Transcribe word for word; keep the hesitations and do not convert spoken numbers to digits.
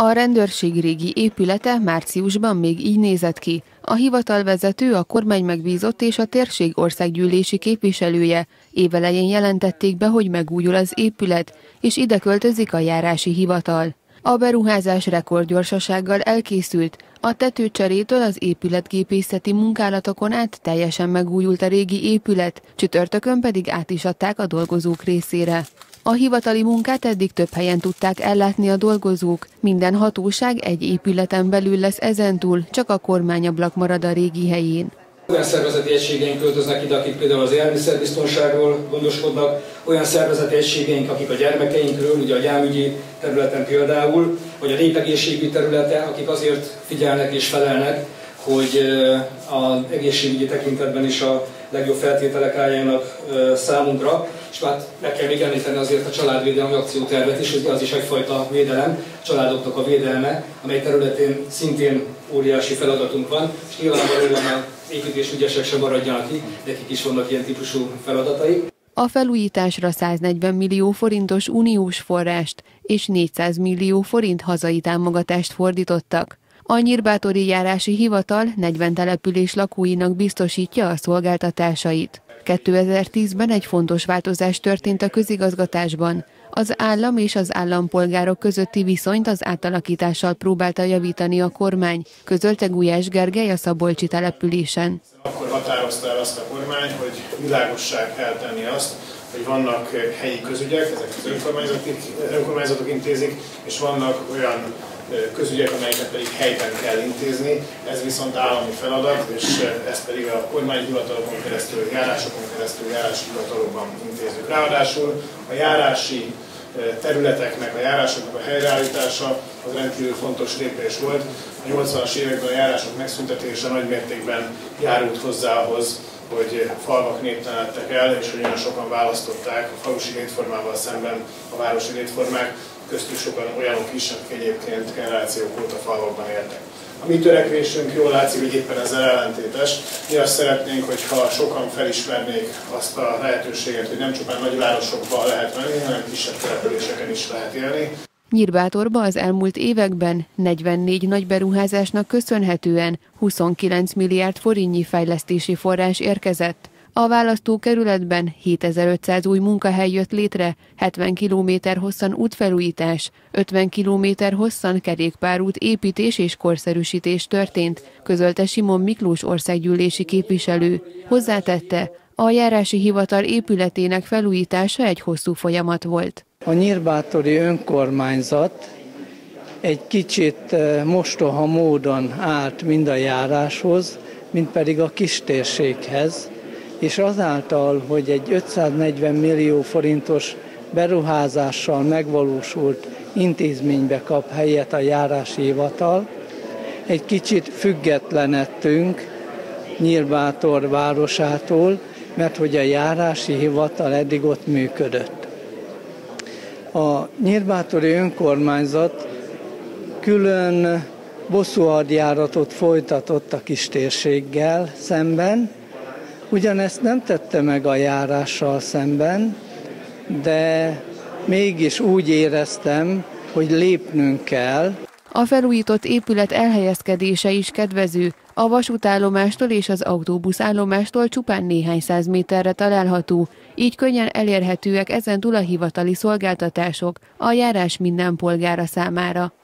A rendőrség régi épülete márciusban még így nézett ki. A hivatalvezető, a kormány megbízott és a térség országgyűlési képviselője évelején jelentették be, hogy megújul az épület, és ide költözik a járási hivatal. A beruházás rekordgyorsasággal elkészült, a tetőcserétől az épületgépészeti munkálatokon át teljesen megújult a régi épület, csütörtökön pedig át is adták a dolgozók részére. A hivatali munkát eddig több helyen tudták ellátni a dolgozók. Minden hatóság egy épületen belül lesz ezentúl, csak a kormányablak marad a régi helyén. Olyan szervezeti egységeink költöznek ide, akik például az élelmiszerbiztonságról gondoskodnak, olyan szervezeti egységeink, akik a gyermekeinkről, ugye a gyámügyi területen például, vagy a népegészségügyi területen, akik azért figyelnek és felelnek, hogy az egészségügyi tekintetben is a legjobb feltételek álljanak számunkra. És már meg kell még említeni azért a családvédelmi akciótervet is, hogy az is egyfajta védelem, családoknak a védelme, amely területén szintén óriási feladatunk van, és nyilvánvalóan az építésügyesek sem maradjanak ki, nekik is vannak ilyen típusú feladatai. A felújításra száznegyven millió forintos uniós forrást és négyszáz millió forint hazai támogatást fordítottak. A Nyírbátori Járási Hivatal negyven település lakóinak biztosítja a szolgáltatásait. kétezer-tízben egy fontos változás történt a közigazgatásban. Az állam és az állampolgárok közötti viszonyt az átalakítással próbálta javítani a kormány, közölte Gulyás Gergely a szabolcsi településen. Akkor határozta el azt a kormány, hogy világossá kell tenni azt, hogy vannak helyi közügyek, ezek az önkormányzatok, önkormányzatok intézik, és vannak olyan közügyek, amelyeket pedig helyben kell intézni. Ez viszont állami feladat, és ezt pedig a kormányhivatalokon keresztül, járásokon keresztül, járási hivatalokban intézzük. Ráadásul a járási területeknek, a járásoknak a helyreállítása az rendkívül fontos lépés volt. A nyolcvanas években a járások megszüntetése nagy mértékben járult hozzá ahhoz, hogy falvak néptelenedtek el, és hogy olyan sokan választották a falusi létformával szemben a városi létformák, köztük sokan olyanok is, akik egyébként generációk óta falvakban éltek. A mi törekvésünk jól látszik, hogy éppen ezzel ellentétes. Mi azt szeretnénk, hogyha sokan felismernék azt a lehetőséget, hogy nem csupán nagyvárosokban lehet menni, hanem kisebb településeken is lehet élni. Nyírbátorba az elmúlt években negyvennégy nagy beruházásnak köszönhetően huszonkilenc milliárd forintnyi fejlesztési forrás érkezett. A választókerületben hétezer-ötszáz új munkahely jött létre, hetven kilométer hosszan útfelújítás, ötven kilométer hosszan kerékpárút építés és korszerűsítés történt, közölte Simon Miklós országgyűlési képviselő. Hozzátette, a járási hivatal épületének felújítása egy hosszú folyamat volt. A nyírbátori önkormányzat egy kicsit mostoha módon állt mind a járáshoz, mind pedig a kistérséghez, és azáltal, hogy egy ötszáznegyven millió forintos beruházással megvalósult intézménybe kap helyet a járási hivatal, egy kicsit függetlenedtünk Nyírbátor városától, mert hogy a járási hivatal eddig ott működött. A nyírbátori önkormányzat külön bosszúhadjáratot folytatott a kistérséggel szemben, ugyanezt nem tette meg a járással szemben, de mégis úgy éreztem, hogy lépnünk kell. A felújított épület elhelyezkedése is kedvező. A vasútállomástól és az autóbuszállomástól csupán néhány száz méterre található, így könnyen elérhetőek ezentúl a hivatali szolgáltatások a járás minden polgára számára.